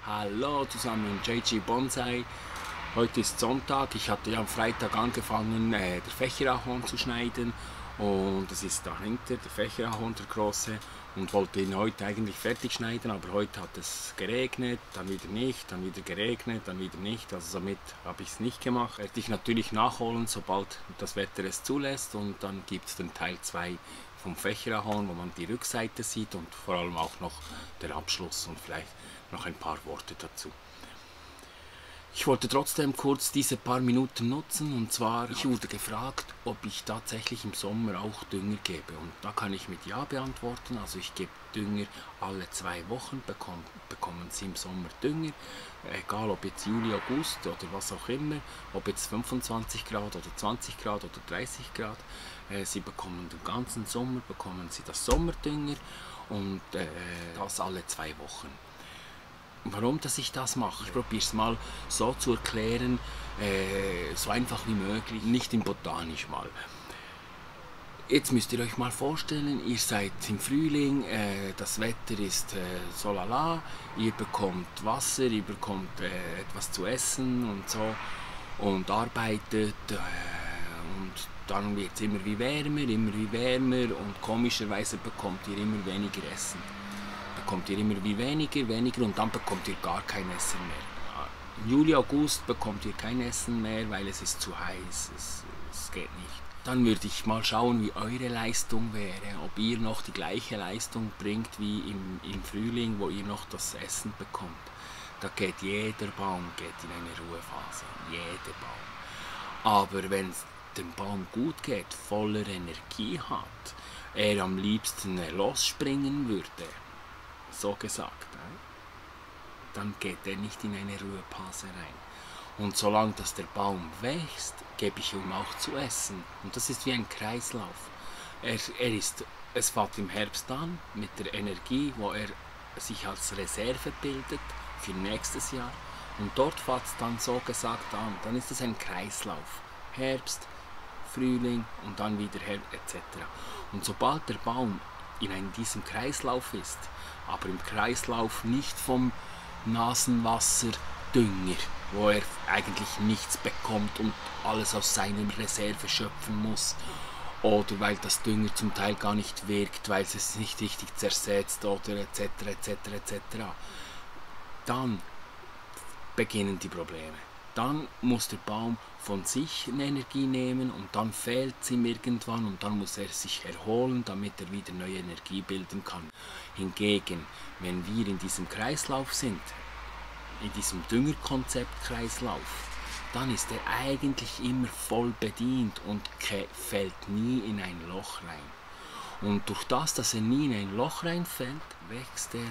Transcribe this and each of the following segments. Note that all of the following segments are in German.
Hallo zusammen, JG Bonsai. Heute ist Sonntag. Ich hatte ja am Freitag angefangen, den Fächerahorn zu schneiden. Und es ist dahinter der Fächerahorn, der große. Und wollte ihn heute eigentlich fertig schneiden, aber heute hat es geregnet, dann wieder nicht, dann wieder geregnet, dann wieder nicht. Also somit habe ich es nicht gemacht. Werde ich natürlich nachholen, sobald das Wetter es zulässt. Und dann gibt es den Teil 2 vom Fächerahorn, wo man die Rückseite sieht und vor allem auch noch der Abschluss und vielleicht noch ein paar Worte dazu. Ich wollte trotzdem kurz diese paar Minuten nutzen, und zwar, ich wurde gefragt, ob ich tatsächlich im Sommer auch Dünger gebe, und da kann ich mit Ja beantworten. Also ich gebe Dünger alle 2 Wochen, bekommen Sie im Sommer Dünger, egal ob jetzt Juli, August oder was auch immer, ob jetzt 25 Grad oder 20 Grad oder 30 Grad, Sie bekommen den ganzen Sommer, bekommen Sie das Sommerdünger, und das alle 2 Wochen. Warum dass ich das mache? Ich probiere es mal so zu erklären, so einfach wie möglich, nicht im Botanisch mal. Jetzt müsst ihr euch mal vorstellen, ihr seid im Frühling, das Wetter ist so lala, ihr bekommt Wasser, ihr bekommt etwas zu essen und so und arbeitet und dann wird es immer wie wärmer und komischerweise bekommt ihr immer weniger Essen. Bekommt ihr immer wie weniger und dann bekommt ihr gar kein Essen mehr. Im Juli, August bekommt ihr kein Essen mehr, weil es ist zu heiß, es geht nicht. Dann würde ich mal schauen, wie eure Leistung wäre, ob ihr noch die gleiche Leistung bringt wie im Frühling, wo ihr noch das Essen bekommt. Da geht jeder Baum in eine Ruhephase, jeder Baum. Aber wenn es dem Baum gut geht, voller Energie hat, er am liebsten losspringen würde, so gesagt, dann geht er nicht in eine Ruhephase rein. Und solange dass der Baum wächst, gebe ich ihm auch zu essen. Und das ist wie ein Kreislauf. Es fängt im Herbst an mit der Energie, wo er sich als Reserve bildet für nächstes Jahr. Und dort fängt es dann so gesagt an. Dann ist es ein Kreislauf. Herbst, Frühling und dann wieder Herbst etc. Und sobald der Baum in diesem Kreislauf ist, aber im Kreislauf nicht vom Nasenwasserdünger, wo er eigentlich nichts bekommt und alles aus seiner Reserve schöpfen muss, oder weil das Dünger zum Teil gar nicht wirkt, weil es nicht richtig zersetzt oder etc. Dann beginnen die Probleme. Dann muss der Baum von sich eine Energie nehmen und dann fehlt sie ihm irgendwann und dann muss er sich erholen, damit er wieder neue Energie bilden kann. Hingegen, wenn wir in diesem Kreislauf sind, in diesem Düngerkonzept-Kreislauf, dann ist er eigentlich immer voll bedient und fällt nie in ein Loch rein. Und durch das, dass er nie in ein Loch reinfällt, wächst er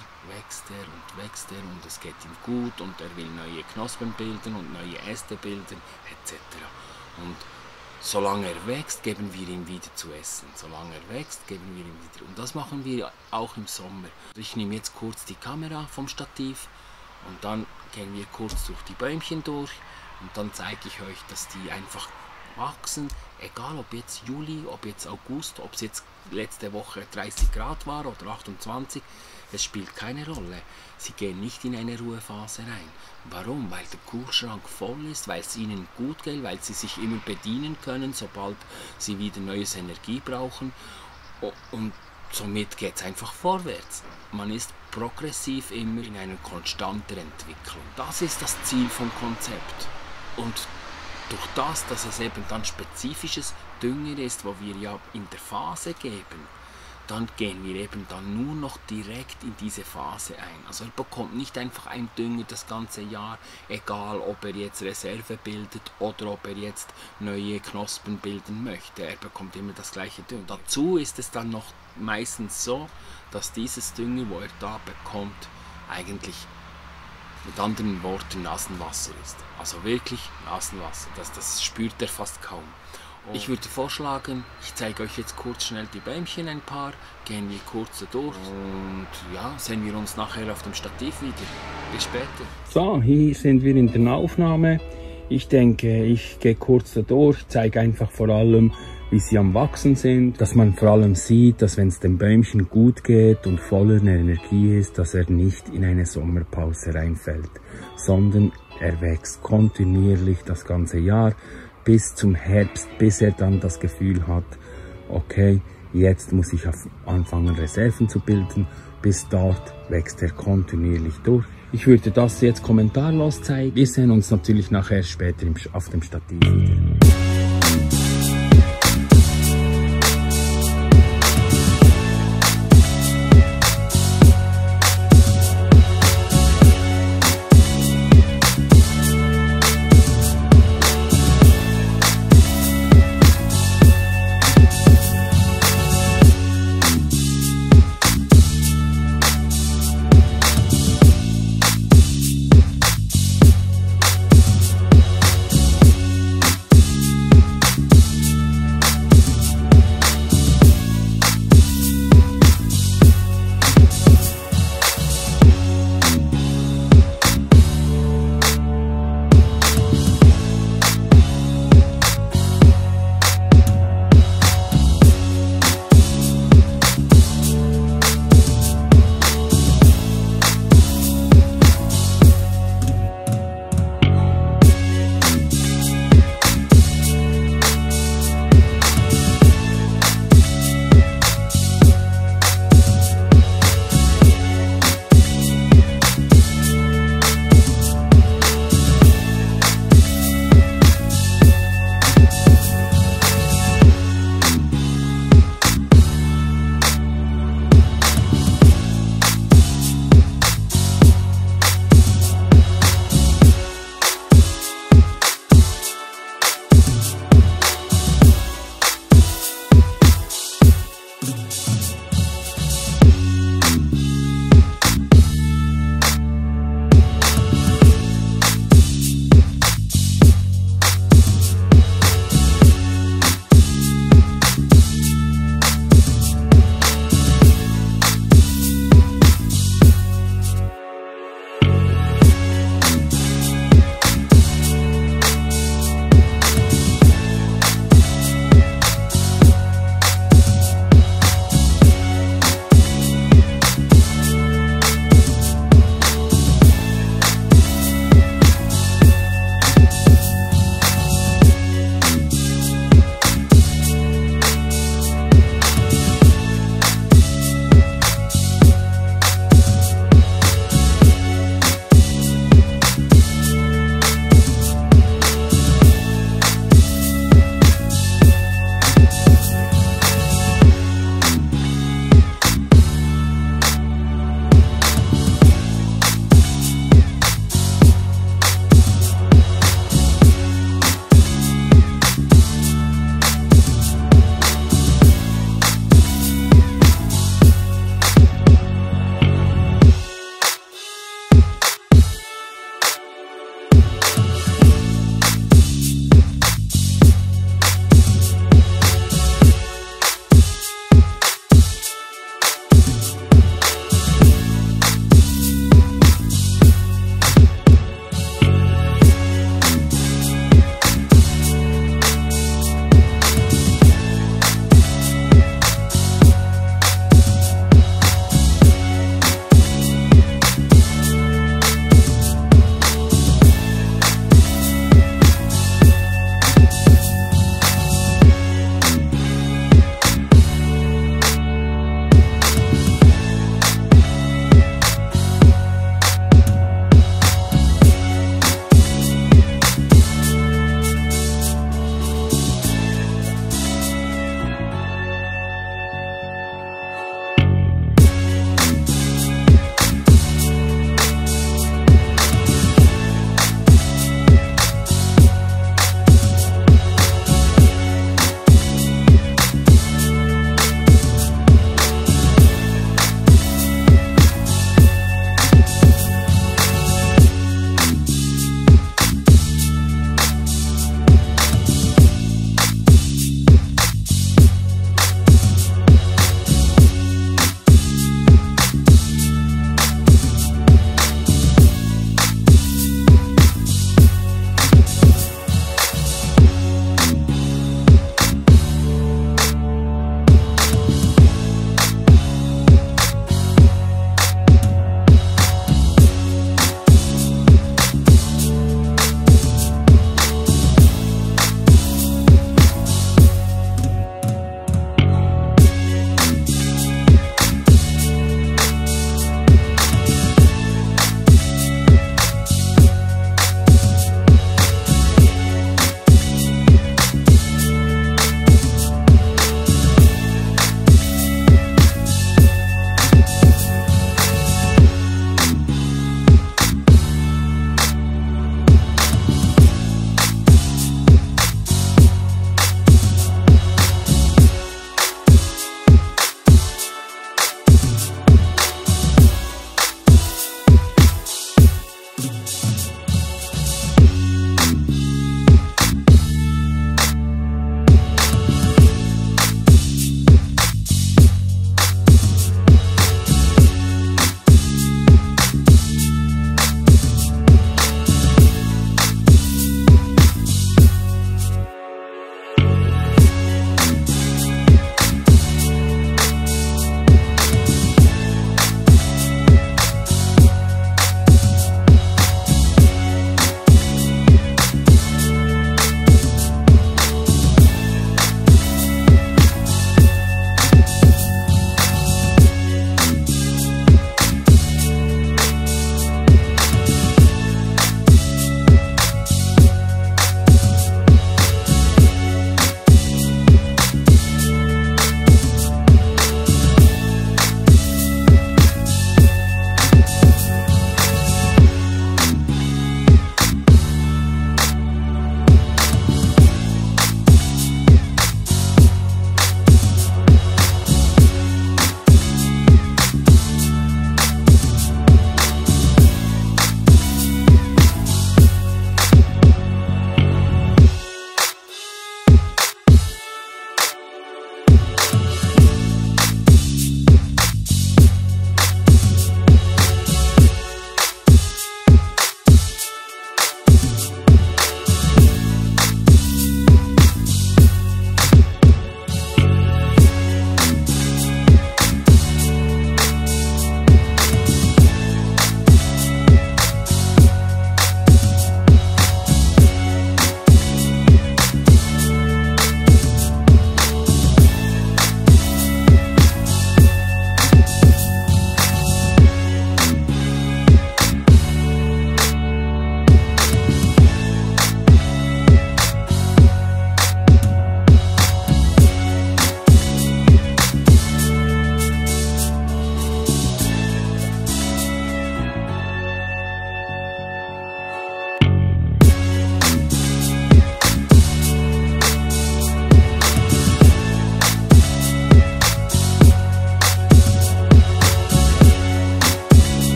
und es geht ihm gut und er will neue Knospen bilden und neue Äste bilden etc. Und solange er wächst, geben wir ihm wieder zu essen. Solange er wächst, geben wir ihm wieder. Und das machen wir auch im Sommer. Ich nehme jetzt kurz die Kamera vom Stativ und dann gehen wir kurz durch die Bäumchen durch und dann zeige ich euch, dass die einfach wachsen, egal ob jetzt Juli, ob jetzt August, ob es jetzt letzte Woche 30 Grad war oder 28, es spielt keine Rolle. Sie gehen nicht in eine Ruhephase rein. Warum? Weil der Kühlschrank voll ist, weil es ihnen gut geht, weil sie sich immer bedienen können, sobald sie wieder neues Energie brauchen, und somit geht es einfach vorwärts. Man ist progressiv immer in einer konstanten Entwicklung. Das ist das Ziel vom Konzept. Und durch das, dass es eben dann spezifisches Dünger ist, wo wir ja in der Phase geben, dann gehen wir eben dann nur noch direkt in diese Phase ein. Also er bekommt nicht einfach einen Dünger das ganze Jahr, egal ob er jetzt Reserve bildet oder ob er jetzt neue Knospen bilden möchte. Er bekommt immer das gleiche Dünger. Dazu ist es dann noch meistens so, dass dieses Dünger, wo er da bekommt, eigentlich mit anderen Worten Nasenwasser ist. Also wirklich Nasenwasser. Das spürt er fast kaum. Ich würde vorschlagen, ich zeige euch jetzt kurz schnell die Bäumchen ein paar, gehen wir kurz da durch und ja, sehen wir uns nachher auf dem Stativ wieder. Bis später. So, hier sind wir in der Aufnahme. Ich denke, ich gehe kurz da durch, zeige einfach vor allem, wie sie am Wachsen sind, dass man vor allem sieht, dass wenn es dem Bäumchen gut geht und voller Energie ist, dass er nicht in eine Sommerpause reinfällt, sondern er wächst kontinuierlich das ganze Jahr bis zum Herbst, bis er dann das Gefühl hat, okay, jetzt muss ich anfangen Reserven zu bilden, bis dort wächst er kontinuierlich durch. Ich würde das jetzt kommentarlos zeigen. Wir sehen uns natürlich nachher später auf dem Stativ wieder.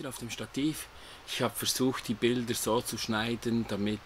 auf dem Stativ. Ich habe versucht, die Bilder so zu schneiden, damit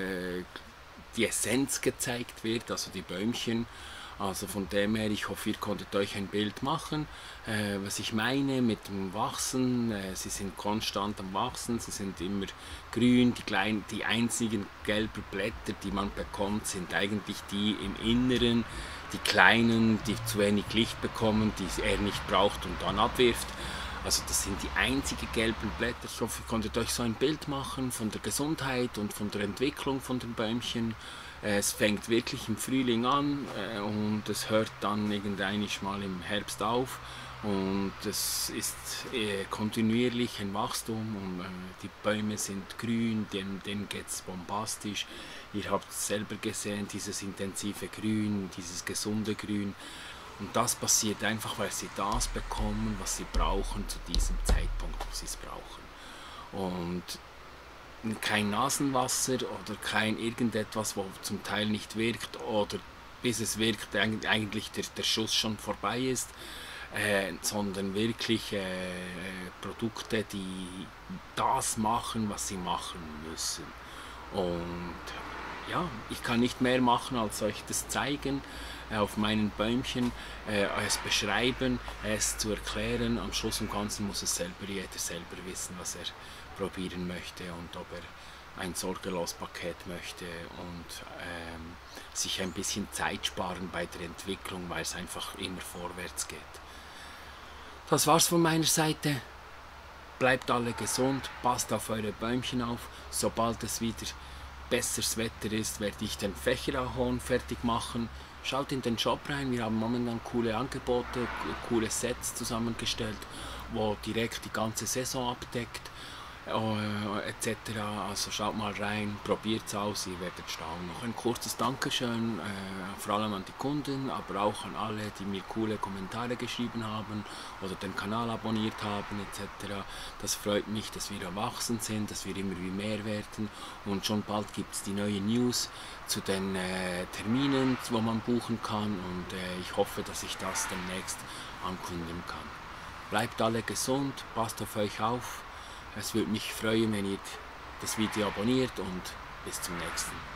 die Essenz gezeigt wird, also die Bäumchen. Also von dem her, ich hoffe, ihr konntet euch ein Bild machen, was ich meine mit dem Wachsen. Sie sind konstant am Wachsen, sie sind immer grün. Die einzigen gelben Blätter, die man bekommt, sind eigentlich die im Inneren, die kleinen, die zu wenig Licht bekommen, die er nicht braucht und dann abwirft. Also das sind die einzigen gelben Blätter. Ich hoffe, ihr konntet euch so ein Bild machen von der Gesundheit und von der Entwicklung von den Bäumchen. Es fängt wirklich im Frühling an und es hört dann irgendwann mal im Herbst auf. Und es ist kontinuierlich ein Wachstum und die Bäume sind grün, denen geht es bombastisch. Ihr habt es selber gesehen, dieses intensive Grün, dieses gesunde Grün. Und das passiert einfach, weil sie das bekommen, was sie brauchen zu diesem Zeitpunkt, wo sie es brauchen. Und kein Nasenwasser oder kein irgendetwas, wo zum Teil nicht wirkt oder bis es wirkt, eigentlich der Schuss schon vorbei ist, sondern wirklich Produkte, die das machen, was sie machen müssen. Und ja, ich kann nicht mehr machen, als euch das zeigen auf meinen Bäumchen, es beschreiben, es zu erklären. Am Schluss und Ganzen muss es jeder selber wissen, was er probieren möchte und ob er ein Sorgelos-Paket möchte und sich ein bisschen Zeit sparen bei der Entwicklung, weil es einfach immer vorwärts geht. Das war's von meiner Seite. Bleibt alle gesund, passt auf eure Bäumchen auf. Sobald es wieder besseres Wetter ist, werde ich den Fächerahorn fertig machen. Schaut in den Shop rein, wir haben momentan coole Angebote, coole Sets zusammengestellt, wo direkt die ganze Saison abdeckt, etc. Also schaut mal rein, probiert es aus, ihr werdet staunen. Noch ein kurzes Dankeschön, vor allem an die Kunden, aber auch an alle, die mir coole Kommentare geschrieben haben oder den Kanal abonniert haben, etc. Das freut mich, dass wir erwachsen sind, dass wir immer wie mehr werden und schon bald gibt es die neue News zu den Terminen, wo man buchen kann und ich hoffe, dass ich das demnächst ankündigen kann. Bleibt alle gesund, passt auf euch auf. Es würde mich freuen, wenn ihr das Video abonniert und bis zum nächsten.